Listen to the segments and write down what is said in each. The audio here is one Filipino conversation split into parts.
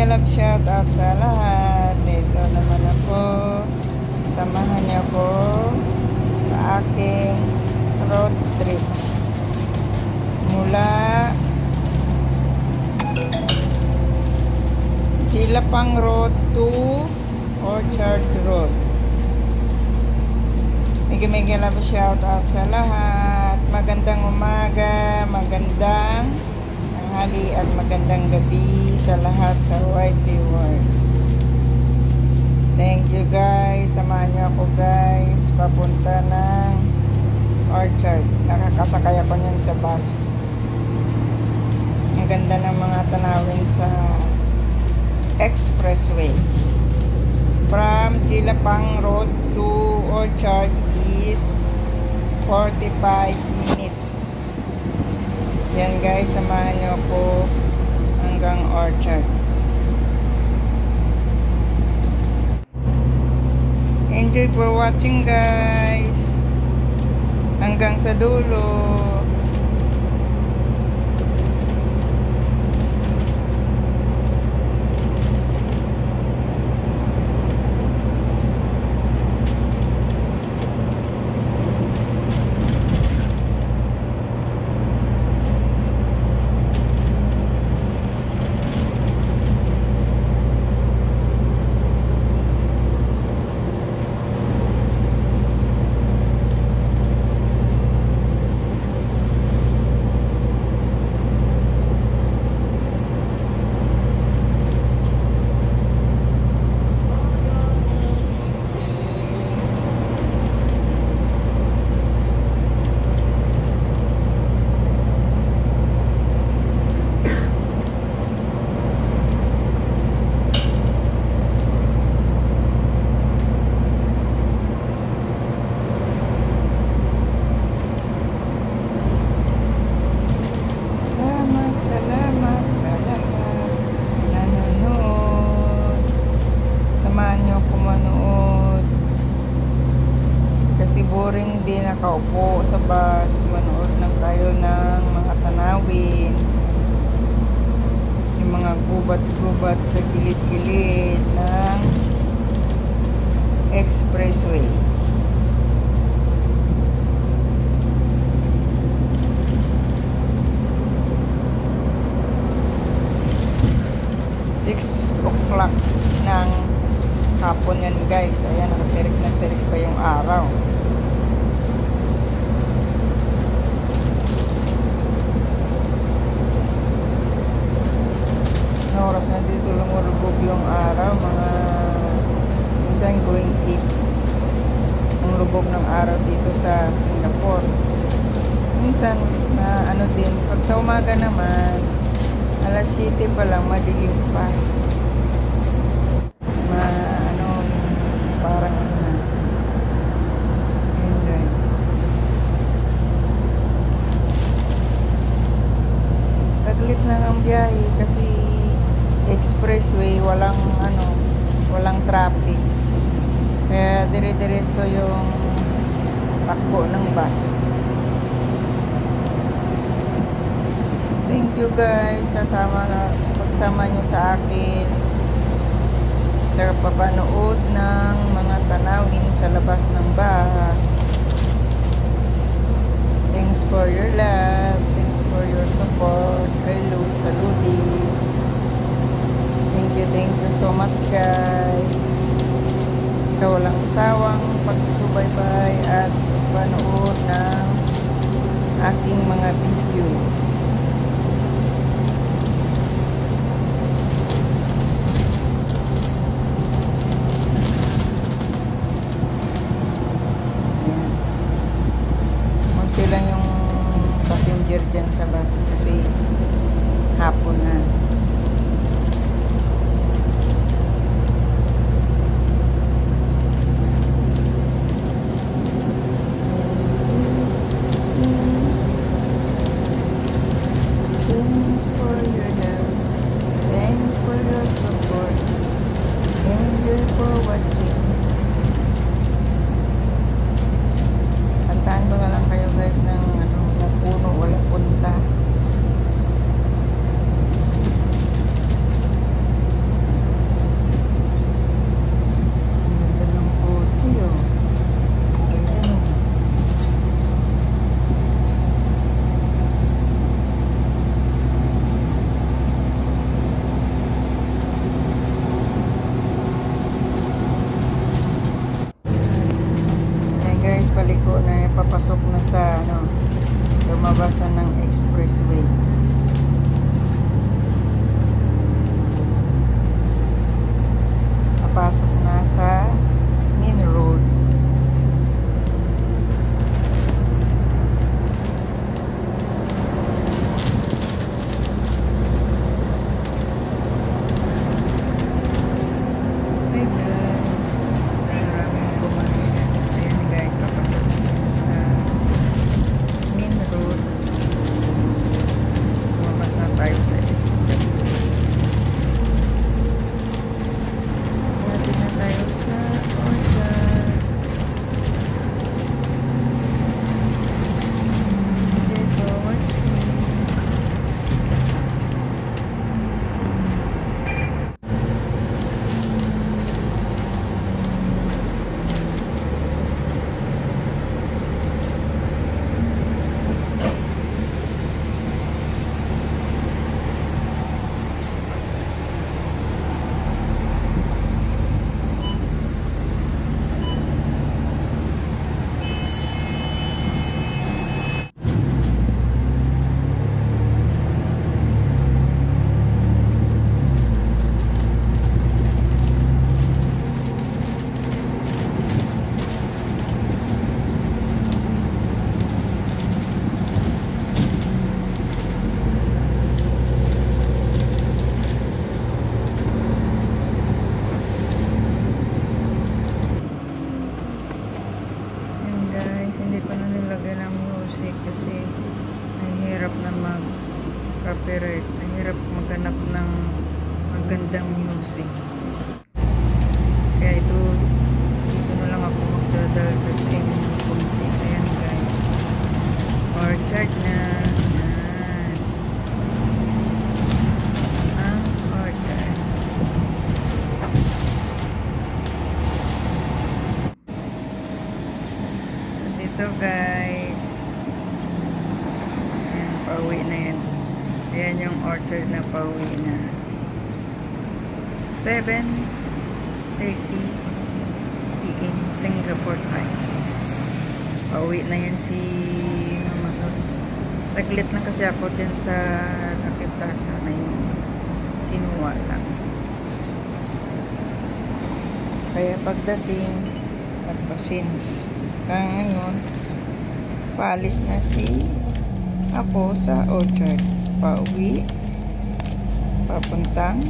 mega love shout out sa lahat. Dito naman ako. Samahan niyo ako sa aking road trip. Mula Chilapang Road to Orchard Road. Mega love shout out sa lahat. Magandang umaga, magandang tanghali at magandang gabi sa lahat sa widely world. Thank you guys. Samahan niyo ako guys papunta ng Orchard. Nakakasakay ako niyan sa bus. Ang ganda ng mga tanawin sa expressway. From Chilapang Road to Orchard is 45 minutes. Yan guys, samahan nyo ako hanggang Orchard. Enjoy for watching guys. Hanggang sa dulo. Salamat sa lahat nanonood. Samahan nyo ako manood. Kasi boring din nakaupo sa bus. Manood lang tayo ng mga tanawin. Yung mga gubat-gubat sa gilid-gilid ng expressway. O'clock ng hapon yan guys. Ayan, nakatirik na tirik pa yung araw. Na oras na dito lumulubog yung araw, mga minsan going 8 ang lubog ng araw dito sa Singapore. Minsan na ano din, pag sa umaga naman alas 7 pa lang, madilim pa. Parang yun guys. Saglit lang ang biyahe kasi expressway, walang traffic. Kaya dire-diretso yung takbo ng bus. Thank you guys sa pagsama nyo sa akin. Papanood ng mga tanawin sa labas ng bus. Thanks for your love. Thanks for your support. MaluzSaludes. Thank you so much guys. Sa walang sawang pagsubaybay at panood ng aking mga video. Lang yung passenger dyan sa bus kasi hapon na. mag-joyride. Mahirap maghanap ng magandang music. Kaya dito na lang ako magdadalbert sa inyo ng konti. Ayan guys. Orchard na. Ayan. Ang orchard. Dito guys. Ayan, pauwi na yan. Ayan yung orchard na pauwi na. 7:30 PM Singapore time. Pauwi na yan si Mama Luz. Saglit lang kasi ako din sa Lucky Plaza. May kinuha lang. Kaya pagdating, nagpasin. Kaya ngayon, paalis na si Apo sa orchard. Pauwi. Papuntang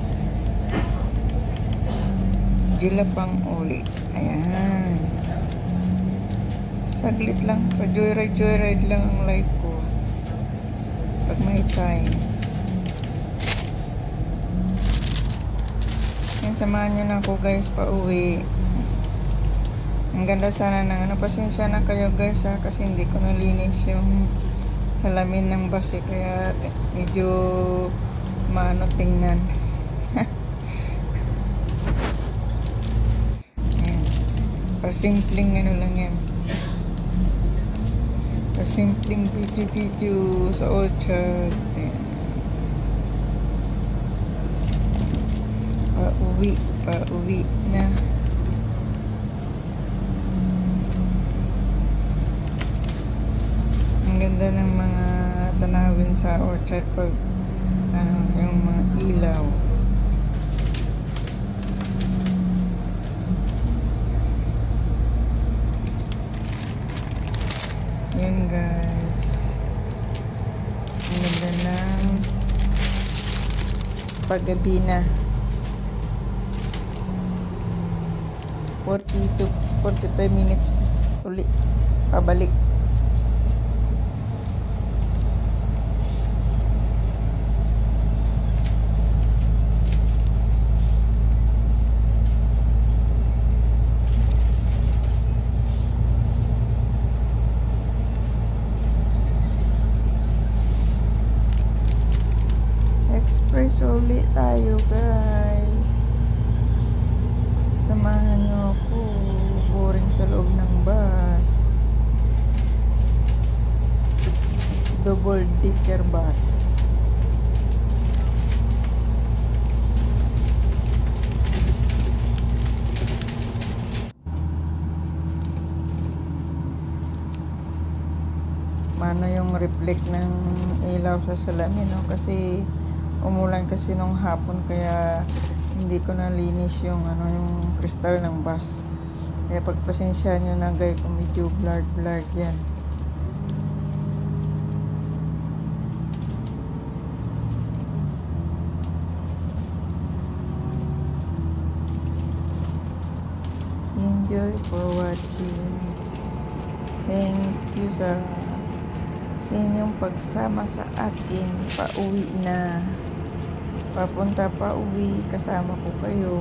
Jilapang uli. Ayan. Saglit lang. Pa-joyride lang ang life ko. Pag may time. Yan, samahan nyo na ako guys pauwi. Ang ganda sana ng pasensya na kayo guys ha. Kasi hindi ko nalinis yung salamin ng bus kaya medyo maano tingnan. Pasimpleng ano lang yan. Pasimpleng video sa orchard. Pauwi na. Ang ganda ng mga tanawin sa orchard pag yung mga ilaw. Yan guys. Ang ganda ng paggabi na. 40 to 45 minutes uli pabalik. Express ulit tayo guys. Samahan nyo ako. Boring sa loob ng bus. Double decker bus. Mano yung reflect ng ilaw sa salamin, no? Kasi umulan kasi nung hapon kaya hindi ko nalinis yung yung kristal ng bus. Kaya pagpasensya nyo na guys kung medyo blurred yan. Enjoy for watching. Thank you sa inyong pagsama sa akin. Pauwi na. Papunta pa uwi, kasama ko kayo.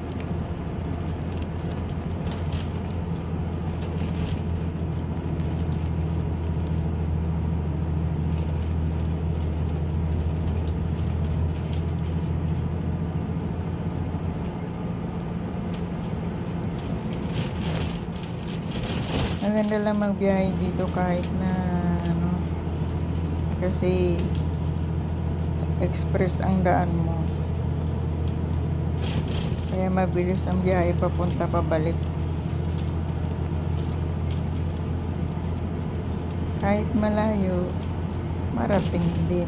Maganda lang magbiyahe dito kahit na kasi express ang daan mo. Kaya mabilis ang biyahe papunta pabalik. Kahit malayo, marating din.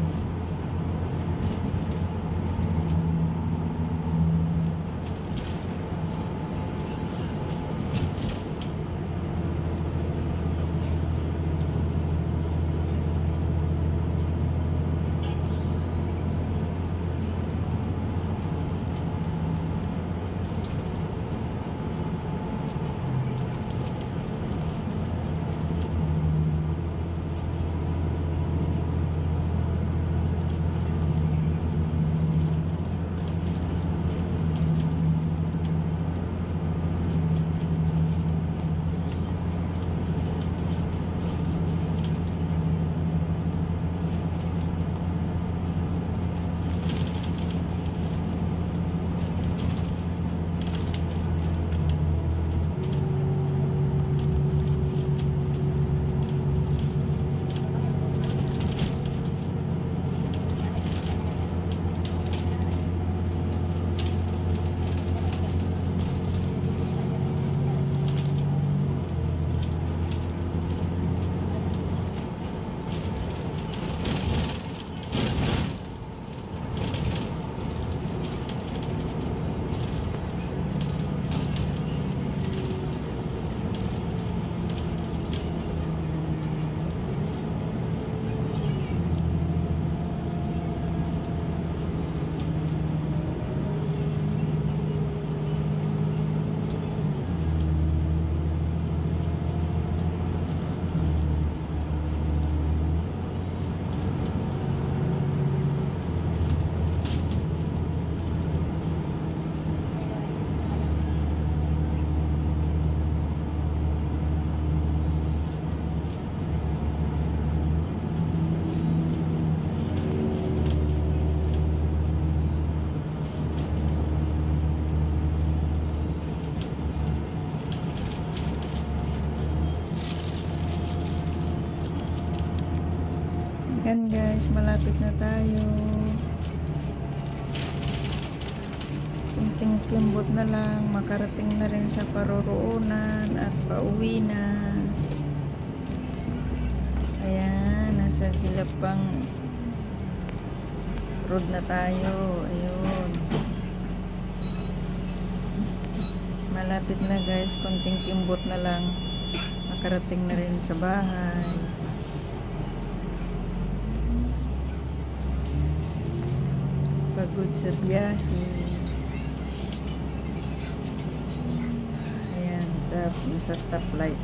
Ayan guys, malapit na tayo. Kunting kimbot na lang, makarating na rin sa paroroonan at pauwi na. Ayan, nasa Dilapang road na tayo. Ayun. Malapit na guys, kunting kimbot na lang, makarating na rin sa bahay. Pagod sa biyahe. Ayan, nasa stoplight.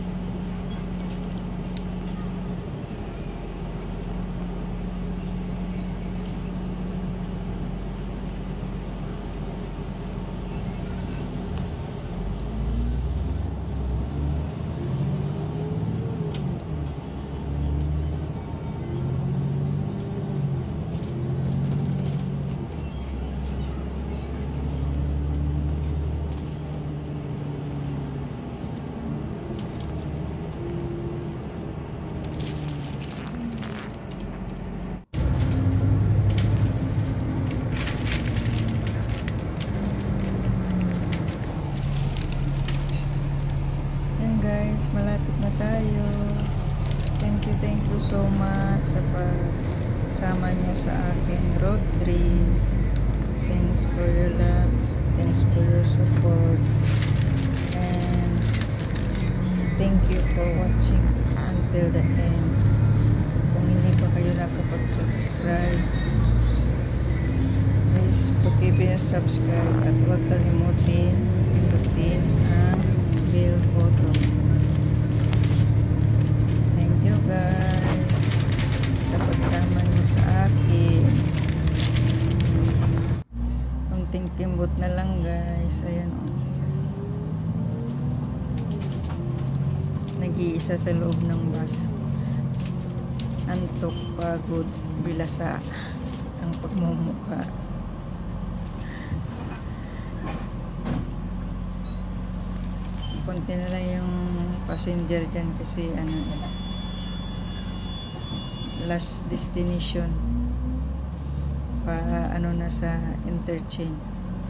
Guys, malapit na tayo. Thank you so much sa pagsama nyo sa aking road trip. Thanks for your love, thanks for your support, and thank you for watching until the end. Kung hindi pa kayo nakapag-subscribe, please subscribe at huwag kalimutin pindutin ang bell button. Thank you guys sa pagsama nyo sa akin. Kunting kimbot na lang guys. Ayan o. Nag-iisa sa loob ng bus. Antok, pagod, bilasa ang pagmumukha. Konti na lang yung passenger dyan kasi last destination pa na sa interchange.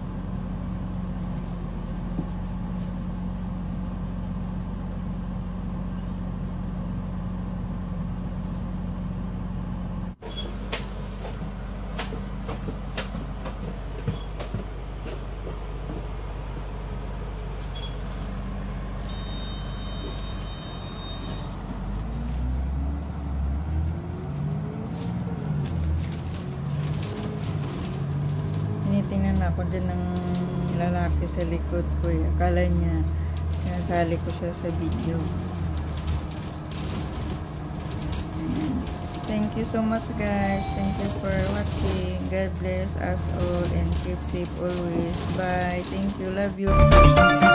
Tinitingnan ako din ng lalaki sa likod ko. Akala niya sinasali ko siya sa video. Thank you so much guys. Thank you for watching. God bless us all and keep safe always. Bye. Thank you. Love you.